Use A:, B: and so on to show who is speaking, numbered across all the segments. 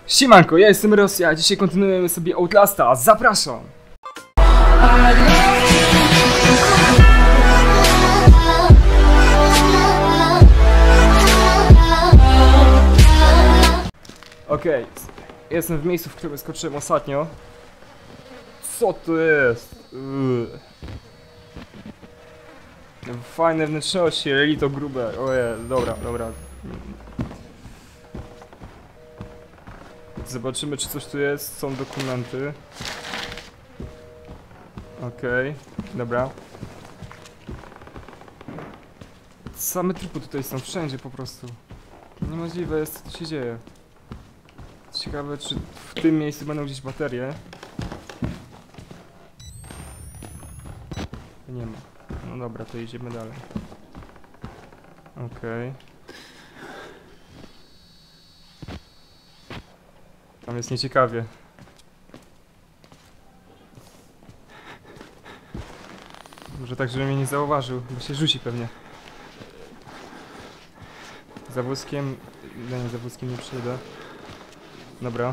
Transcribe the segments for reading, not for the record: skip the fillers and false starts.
A: Siemanko, ja jestem Rosja, a dzisiaj kontynuujemy sobie Outlasta, zapraszam! Okej, jestem w miejscu, w którym skoczyłem ostatnio. Co to jest? Fajne wnętrzności, relito grube. Oje, dobra. Zobaczymy, czy coś tu jest. Są dokumenty. Okej, dobra. Same trupy tutaj są wszędzie po prostu. Niemożliwe jest, co tu się dzieje. Ciekawe, czy w tym miejscu będą gdzieś baterie. Nie ma. No dobra, to idziemy dalej. Okej. Tam jest nieciekawie. Może tak, żeby mnie nie zauważył, bo się rzuci pewnie. Za wózkiem... No nie, za wózkiem nie przyjdę. Dobra.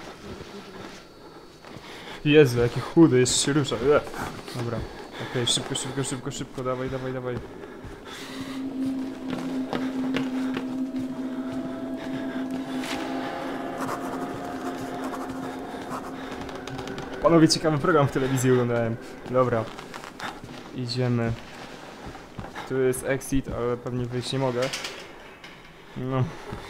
A: Jezu, jaki chudy, jeszcze się rusza. Dobra. Okej, szybko, dawaj. Panowie, ciekawy program w telewizji oglądałem. Dobra. Idziemy. Tu jest exit, ale pewnie wyjść nie mogę. No.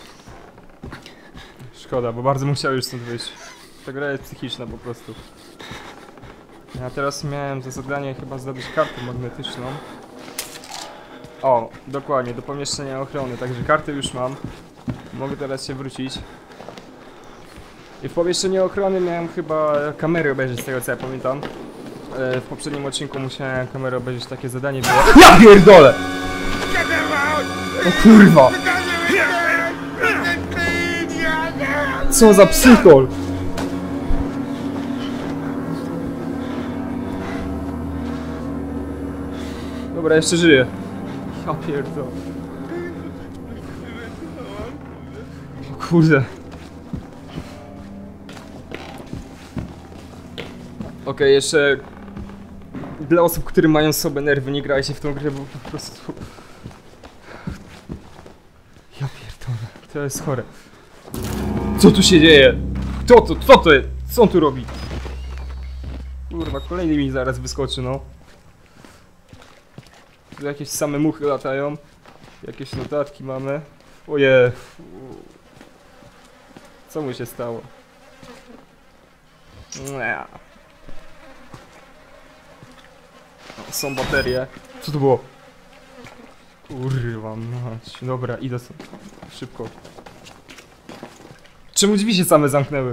A: Szkoda, bo bardzo bym chciał już stąd wyjść. Ta gra jest psychiczna po prostu. Ja teraz miałem za zadanie chyba zdobyć kartę magnetyczną. O, dokładnie, do pomieszczenia ochrony, także kartę już mam. Mogę teraz się wrócić. I w pomieszczeniu ochrony miałem chyba kamery obejrzeć, z tego co ja pamiętam. W poprzednim odcinku musiałem kamerę obejrzeć, takie zadanie było. Ja pierdolę! O kurwa! Co za psychol! Dobra, jeszcze żyję. Ja pierdolę. O kurde. Okej, jeszcze dla osób, które mają sobie nerwy, nie grajcie w tą grę, bo po prostu... Ja pierdolę, to jest chore. Co tu się dzieje? Co to jest? Co on tu robi? Kurwa, kolejny mi zaraz wyskoczy, no. Tu jakieś same muchy latają. Jakieś notatki mamy. Ojej. Co mu się stało? Są baterie. Co to było? Kurwa mać. Dobra, idę sobie. Szybko. Czemu drzwi się same zamknęły?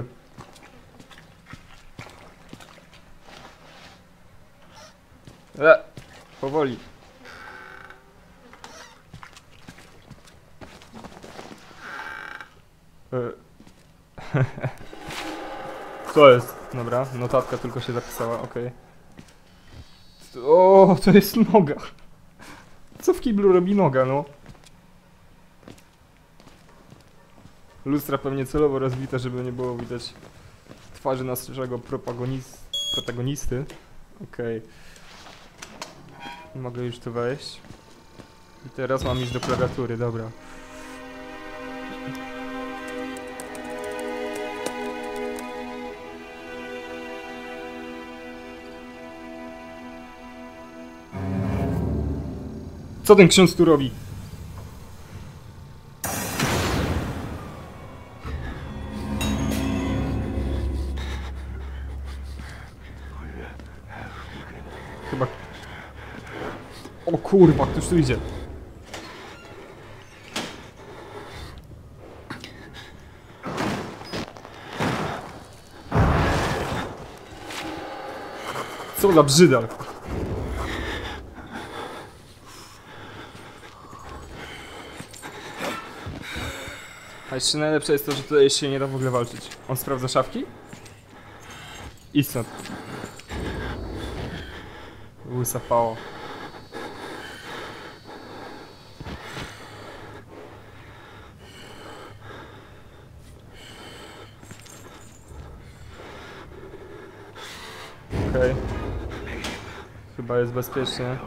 A: Powoli. Co jest? Dobra, notatka tylko się zapisała, okej. O, to jest noga. Co w kiblu robi noga, no? Lustra pewnie celowo rozbita, żeby nie było widać twarzy naszego protagonisty. Okej. Mogę już tu wejść. I teraz mam iść do klawiatury, dobra. Co ten ksiądz tu robi? Chyba... O kurwa, ktoś tu idzie. Co za brzydal. A jeszcze najlepsze jest to, że tutaj się nie da w ogóle walczyć. On sprawdza szafki? I stąd. Łysapało. Okej. Chyba jest bezpiecznie.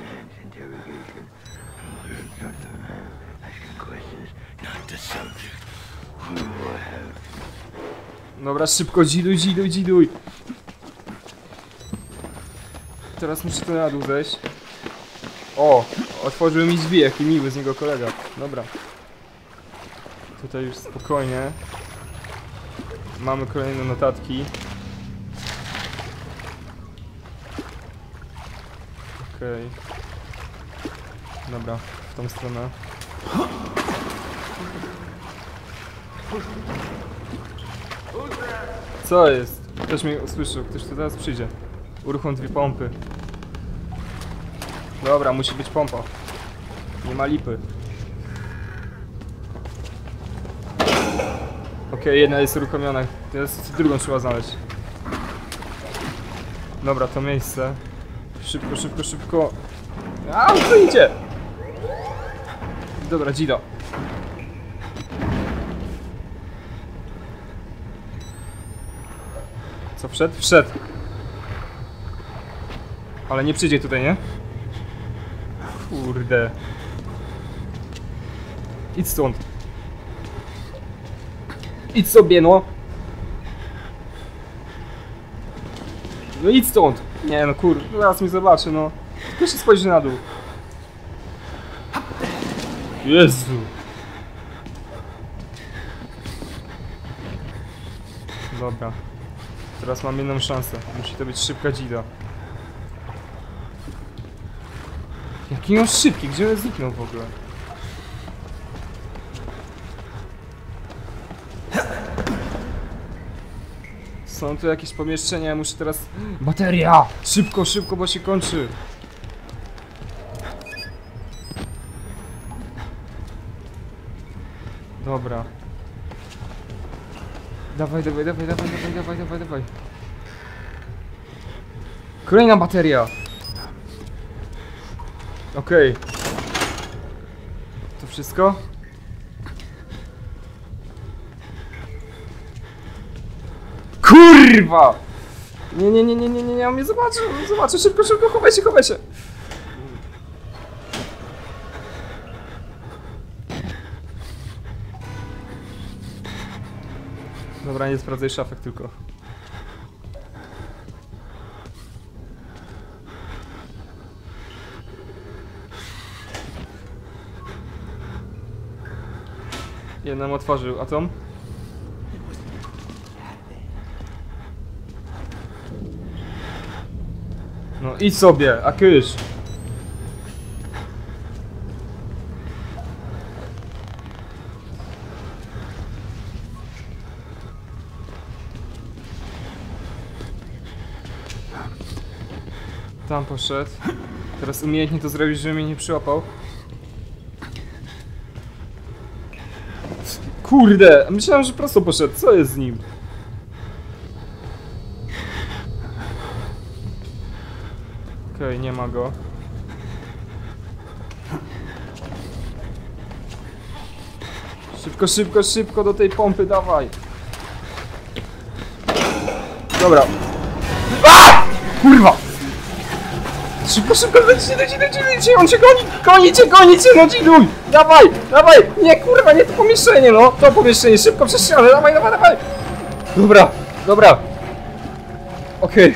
A: Dobra, szybko, dziduj. Teraz muszę tu na dół zejść. O! Otworzył mi drzwi, jaki miły z niego kolega. Dobra. Tutaj już spokojnie. Mamy kolejne notatki. Okej. Dobra, w tą stronę. Co jest? Ktoś mnie usłyszał, ktoś tu teraz przyjdzie. Uruchom 2 pompy. Dobra, musi być pompa. Nie ma lipy. Okej, jedna jest uruchomiona. Teraz drugą trzeba znaleźć. Dobra, to miejsce. Szybko. A, co idzie? Dobra, Gido. Co, wszedł? Wszedł. Ale nie przyjdzie tutaj, nie? Kurde. Idź stąd. Idź sobie, no. No idź stąd. Nie no, kurde, zaraz mi zobaczy, no. Tylko się spojrzy na dół. Jezu. Dobra. Teraz mam jedną szansę. Musi to być szybka dzida. Jaki on szybki? Gdzie on zniknął w ogóle? Są tu jakieś pomieszczenia, ja muszę teraz... Bateria! Szybko, bo się kończy! Dobra. Dawaj. Kolejna bateria! Okej. To wszystko? Kurwa! Nie, on mnie zobaczy, szybko, chowaj się! Dobra, nie sprawdzaj szafek tylko. Jedną otworzył, a tą? No idź sobie, a kysz! Tam poszedł. Teraz umiejętnie to zrobić, żeby mnie nie przyłapał. Kurde! Myślałem, że prosto poszedł. Co jest z nim? Okej, nie ma go. Szybko do tej pompy, dawaj! Dobra. A! Kurwa! Szybko, lecicie, on cię gonicie, no dziduj! Dawaj! Nie, kurwa, nie to pomieszczenie, no! To pomieszczenie, szybko przez ścianę, dawaj! Dobra. Okej.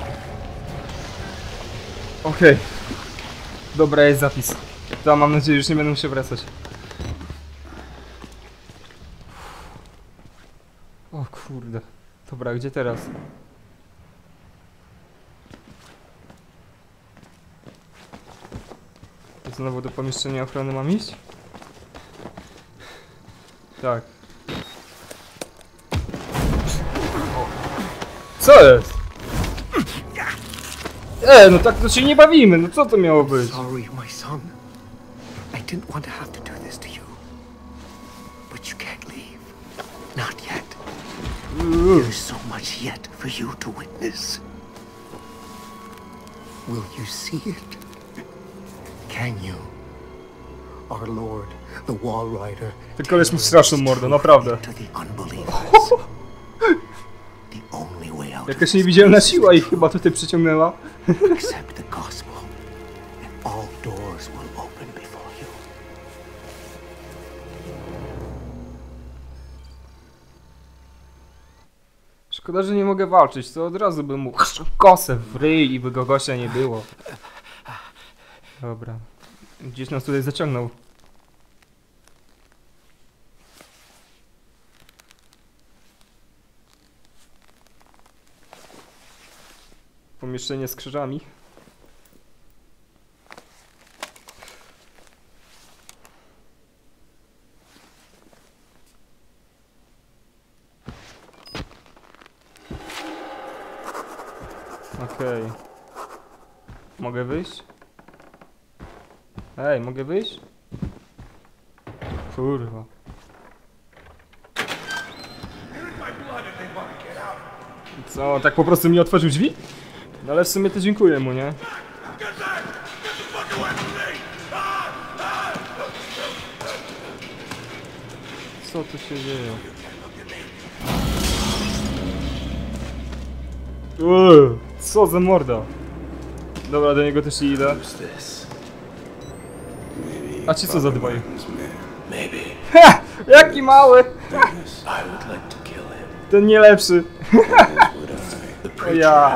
A: Dobra, jest zapis. To mam nadzieję, że już nie będę musiał wracać. O kurde. Dobra, gdzie teraz? Znowu do pomieszczenia ochrony mam iść? Tak. Co jest? No tak to się nie bawimy, no co to miało być?
B: Sorry, my son. I didn't want to have to do this to you. But you can't leave. Not yet. There's so much yet for you to witness. Will you see it? Can you? Our Lord, the Wall Rider.
A: Ten koleś mu straszną mordę, naprawdę.
B: To the unbelievers. The only way out
A: Jakaś niewidzialna siła ich chyba tutaj przyciągnęła.
B: Accept the gospel, and all doors will open before you.
A: Szkoda, że nie mogę walczyć, to od razu bym mu kosę w ryj i by go gościa nie było. Dobra. Gdzieś nas tutaj zaciągnął. Pomieszczenie z krzyżami. Okej. Mogę wyjść? Ej, mogę wyjść? Kurwa. Co, tak po prostu mi otworzył drzwi? No ale w sumie to dziękuję mu, nie? Co tu się dzieje? Co za morda? Dobra, do niego też nie idę. A ci co za dwaj? Ha! Jaki mały! Ten nie lepszy. O ja.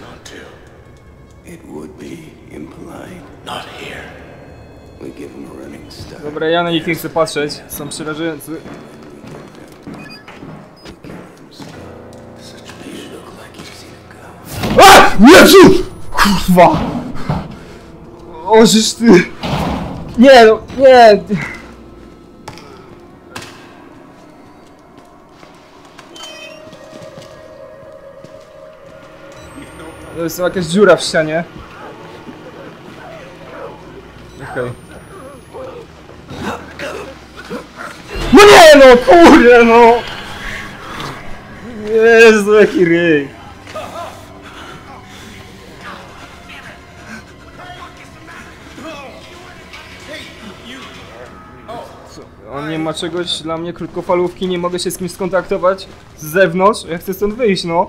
A: Dobra, ja na nich nie chcę patrzeć. Są przerażający. A! Jezu! Kurwa! O, żeż ty! Nie, no, nie! To jest jakaś dziura w ścianie. Okej. No nie no, kurde no! Jezu, jaki ryj! On nie ma czegoś dla mnie, krótkofalówki, nie mogę się z kimś skontaktować z zewnątrz, ja chcę stąd wyjść, no.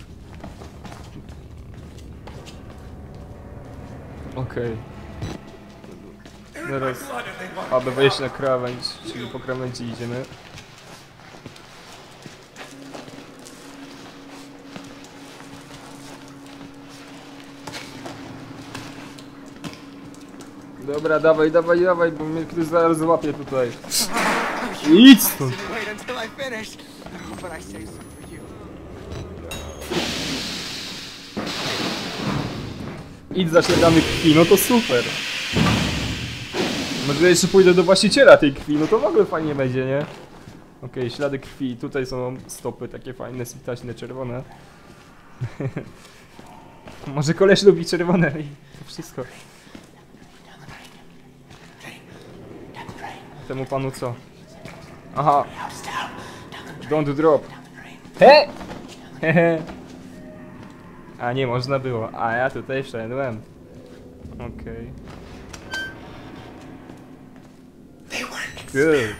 A: Okej. Teraz, aby wejść na krawędź, czyli po krawędzi idziemy. Dobra, dawaj, dawaj, dawaj, bo mnie ktoś zaraz złapie tutaj. Idź stąd! Idź za śladami krwi, no to super. Może jeszcze pójdę do właściciela tej krwi, no to w ogóle fajnie będzie, nie? Okej, ślady krwi, tutaj są stopy takie fajne, sytaśne, czerwone. Może koleś lubi czerwone i to wszystko. Temu panu co? Aha. Don't drop. He! Hehe. A nie można było, a ja tutaj wszedłem. Okej. Good.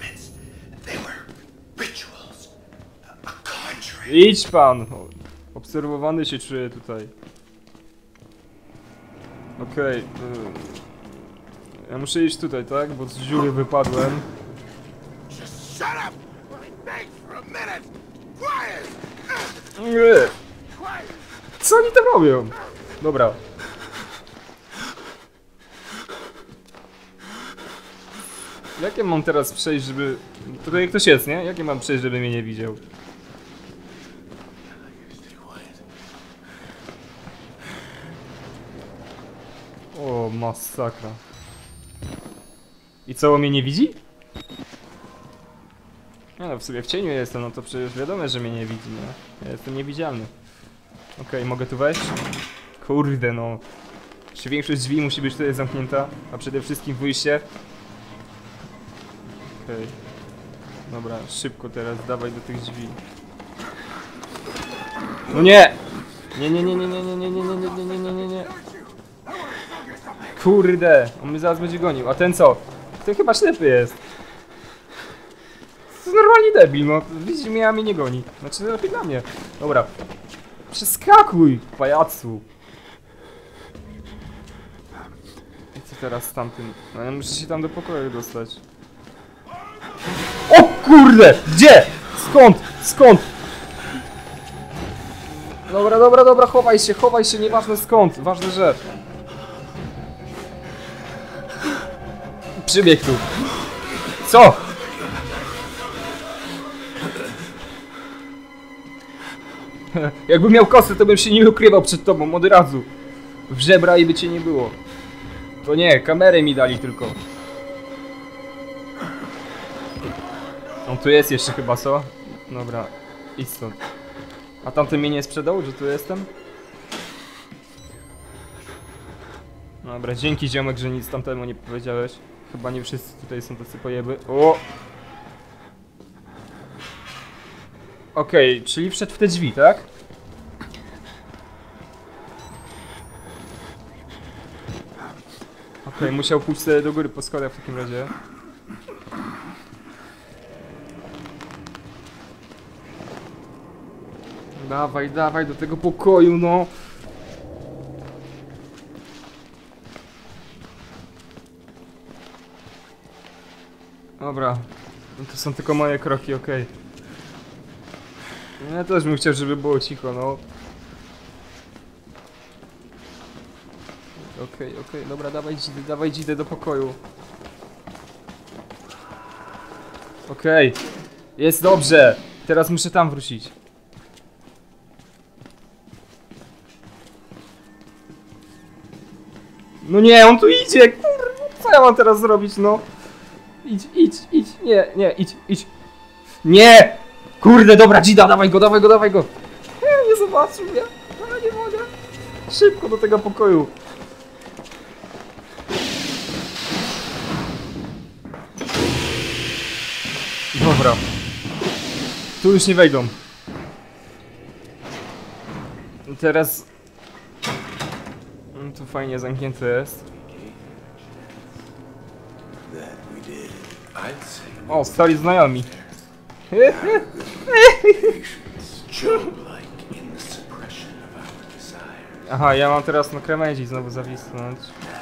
A: Idź pan! Obserwowany się czuję tutaj. Okej. Ja muszę iść tutaj, tak? Bo z dziury wypadłem. Nie. Co oni tam robią? Dobra. Jakie mam teraz przejść, żeby... Tutaj ktoś jest, nie? Jakie mam przejść, żeby mnie nie widział? O, masakra. I co, on mnie nie widzi? No, w sobie w cieniu jestem, no to przecież wiadomo, że mnie nie widzi, nie? Ja jestem niewidzialny. Okej, mogę tu wejść? Kurde, no. Czy większość drzwi musi być tutaj zamknięta, a przede wszystkim wyjście? Okej. Dobra, szybko teraz, dawaj do tych drzwi. No nie! Nie, nie, nie, nie, nie, nie, nie, nie, nie, nie, nie, nie, nie, nie. Kurde, on mnie zaraz będzie gonił, a ten co? Ten chyba ślepy jest. To jest normalnie debil, no. Widzi mnie, a mnie nie goni. Znaczy, lepiej dla mnie. Dobra. Przeskakuj, pajacu! I co teraz z tamtym? No ja muszę się tam do pokoju dostać. O kurde! Gdzie? Skąd? Skąd? Dobra, dobra, dobra, chowaj się, nieważne skąd, ważne, że... Przybiegł tu. Co? Jakbym miał kosę, to bym się nie ukrywał przed tobą od razu. W żebra i by cię nie było. To nie, kamerę mi dali tylko. On tu jest jeszcze chyba, co? Dobra, idź stąd. A tamten mnie nie sprzedał, że tu jestem? Dobra, dzięki ziomek, że nic tamtemu nie powiedziałeś. Chyba nie wszyscy tutaj są tacy pojeby. O! Okej, czyli wszedł w te drzwi, tak? Okej, musiał pójść sobie do góry po schodach w takim razie. Dawaj, dawaj do tego pokoju, no! Dobra, no to są tylko moje kroki, okej. Ja też bym chciał, żeby było cicho, no. Okej, dobra, dawaj dzidę do pokoju. Okej, jest dobrze. Teraz muszę tam wrócić. No nie, on tu idzie, kurwa, co ja mam teraz zrobić, no? Idź, idź. Nie! Kurde, dobra, dzida, dawaj go. Nie zobaczył mnie, ale nie mogę. Szybko do tego pokoju. Dobra. Tu już nie wejdą. I teraz... Tu fajnie zamknięte jest. O, stali znajomi. Aha, ja mam teraz na krawędzi znowu zawisnąć.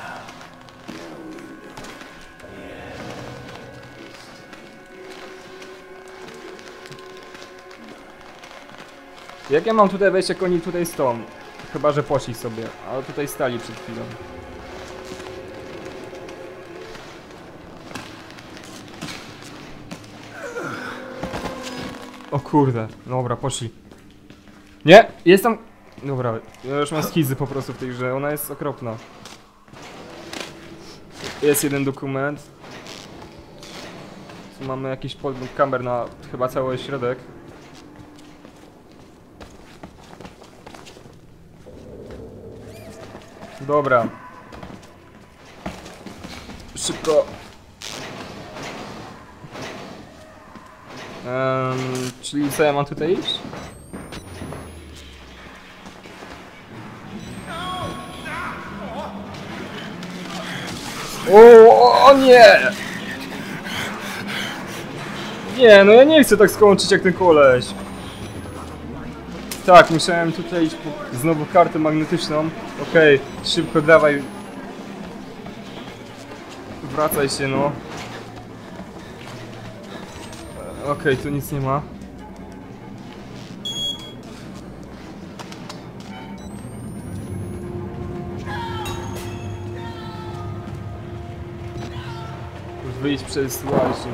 A: Jak ja mam tutaj wejść, jak oni tutaj stoją? Chyba że poszli sobie, ale tutaj stali przed chwilą. O kurde, dobra, poszli. Nie, jest tam... Dobra, ja już mam schizy po prostu w tej grze, ona jest okropna. Jest jeden dokument. Tu mamy jakiś podgląd kamer na chyba cały środek. Dobra. Szybko. Czyli co ja mam tutaj iść? O nie! Nie, no ja nie chcę tak skończyć jak ten koleś. Tak, musiałem tutaj iść po znowu kartę magnetyczną. Okej, szybko dawaj. Wracaj się, no. Okej, tu nic nie ma. Wyjść przez łaźnię.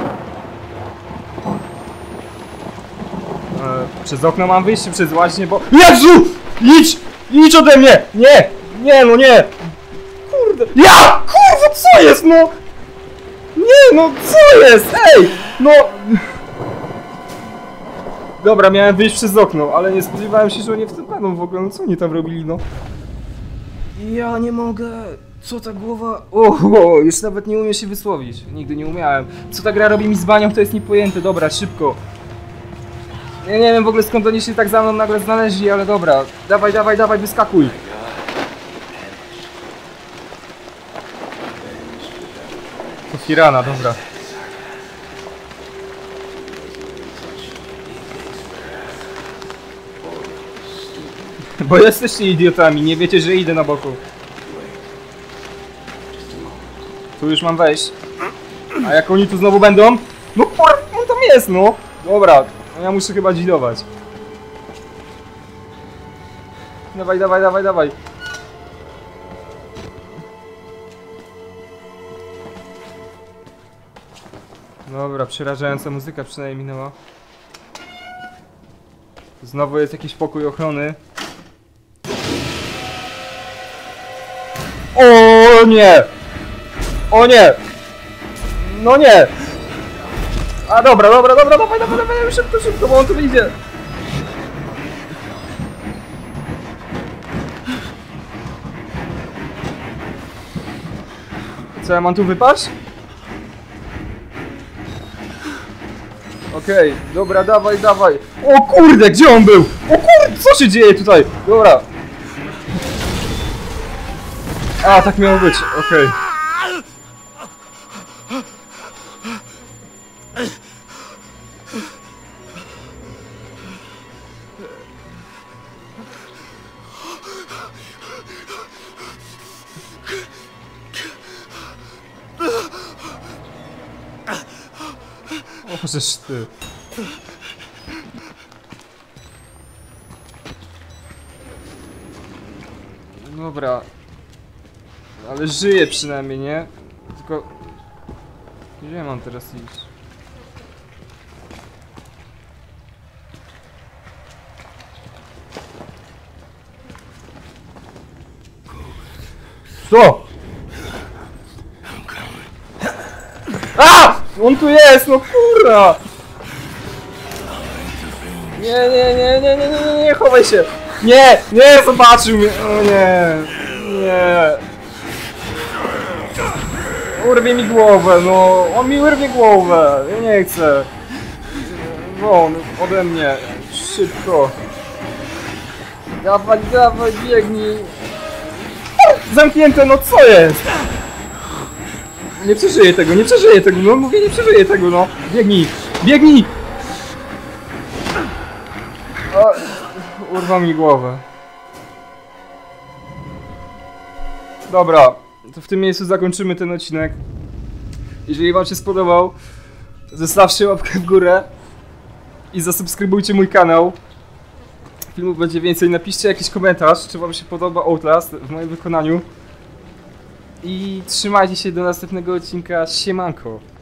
A: Przez okno mam wyjść, czy przez łaźnię, bo... Jezu! Idź! Idź ode mnie! Nie! Nie, no nie! Kurde! Ja! Kurwa, co jest, no? Nie, no co jest? Ej! No... Dobra, miałem wyjść przez okno, ale nie spodziewałem się, że oni w tym będą w ogóle. No co oni tam robili, no? Ja nie mogę... Co ta głowa... Oho, już nawet nie umiem się wysłowić. Nigdy nie umiałem. Co ta gra robi mi z banią, to jest niepojęte. Dobra, szybko. Ja nie wiem w ogóle skąd oni się tak za mną nagle znaleźli, ale dobra. Dawaj, dawaj, dawaj, wyskakuj. To Firana, dobra. Bo jesteście idiotami, nie wiecie, że idę na boku. Tu już mam wejść. A jak oni tu znowu będą? No kurwa, on tam jest, no! Dobra, no ja muszę chyba dzidować. Dawaj, dawaj, dawaj, dawaj. Dobra, przerażająca muzyka przynajmniej minęła. Znowu jest jakiś pokój ochrony. O nie! O nie! No nie! A dobra, dobra, dobra, dawaj, dawaj, dawaj, szybko, szybko, bo on tu wyjdzie. Co, ja mam tu wypaść? Okej, dobra, dawaj, dawaj. O kurde, gdzie on był? O kurde, co się dzieje tutaj? Dobra. A, tak miało być, okej. O, żeż ty. Dobra. Ale żyję przynajmniej, nie? Tylko... Gdzie mam teraz iść? Co? A! On tu jest, no kurwa! Nie, nie, nie, nie, nie, nie, nie, chowaj się! Nie, nie, zobaczył mnie! O nie, nie. Urwie mi głowę, no, on mi urwie głowę, ja nie chcę. Won, ode mnie, szybko. Dawaj, dawaj, biegnij. Zamknięte, no co jest? Nie przeżyję tego, nie przeżyję tego, no mówię, nie przeżyję tego, no. Biegnij, biegnij! O, urwał mi głowę. Dobra, to w tym miejscu zakończymy ten odcinek. Jeżeli wam się spodobał, zostawcie łapkę w górę i zasubskrybujcie mój kanał. Filmów będzie więcej, napiszcie jakiś komentarz, czy wam się podoba Outlast w moim wykonaniu. I trzymajcie się do następnego odcinka, siemanko!